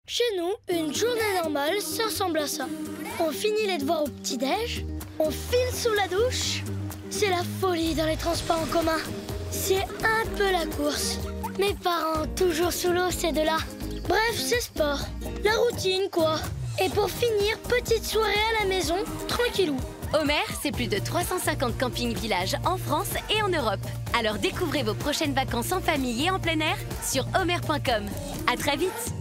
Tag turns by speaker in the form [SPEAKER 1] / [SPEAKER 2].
[SPEAKER 1] Chez nous, une journée normale, ça ressemble à ça. On finit les devoirs au petit-déj, on file sous la douche. C'est la folie dans les transports en commun. C'est un peu la course. Mes parents, toujours sous l'eau, ces deux-là. Bref, c'est sport. La routine, quoi. Et pour finir, petite soirée à la maison, tranquillou.
[SPEAKER 2] Homer, c'est plus de 350 camping-villages en France et en Europe. Alors découvrez vos prochaines vacances en famille et en plein air sur homer.com. À très vite!